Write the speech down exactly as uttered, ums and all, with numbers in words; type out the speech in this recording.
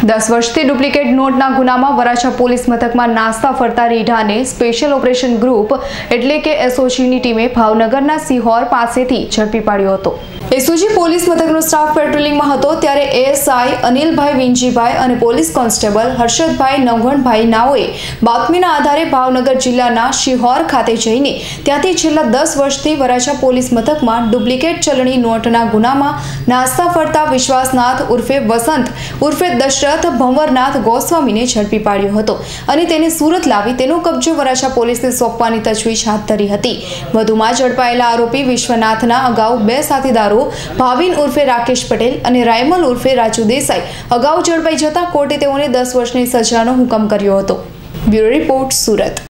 दस वर्षથી ડુપ્લિકેટ નોટના ગુનામાં વરાછા પોલીસ મથકમાં નાસ્તા ફરતા રીઢાને સ્પેશિયલ ઓપરેશન ગ્રુપ એટલે કે એસઓજીની ટીમે ભાવનગરના સિહોર પાસેથી ઝડપી પાડ્યો હતો। એસઓજી પોલીસ મથકનો સ્ટાફ પેટ્રોલિંગમાં હતો ત્યારે એએસઆઈ અનિલભાઈ વિંજીભાઈ અને પોલીસ કોન્સ્ટેબલ હર્ષદભાઈ નવઘણભાઈ નાઓએ બાતમીના આધારે ભાવનગર જિલ્લાના શિહોર ખાતે જઈને ત્યાંથી છેલ્લા દસ વર્ષથી વરાછા પોલીસ મથકમાં ડુપ્લિકેટ ચલણી નોટના ગુનામાં નાસ્તા ફરતા વિશ્વાસનાથ ઉર્ફે વસંત ઉર્ફે દશરથ ભંવરનાથ ગોસ્વામીને ઝડપી પાડ્યો હતો અને તેને સુરત લાવી તેનો કબજો વરાછા પોલીસને સોંપવાની તજવીજ હાથ ધરી હતી। વધુમાં ઝડપાયેલા આરોપી વિશ્વનાથના અગાઉ બે સાથીદારો ભાવિન ઉર્ફે રાકેશ પટેલ અને રાયમલ ઉર્ફે રાજુ દેસાઈ અગાઉ ઝડપાઈ જતા કોર્ટે તેઓને દસ વર્ષની સજાનો હુકમ કર્યો હતો। Bureau report, Surat.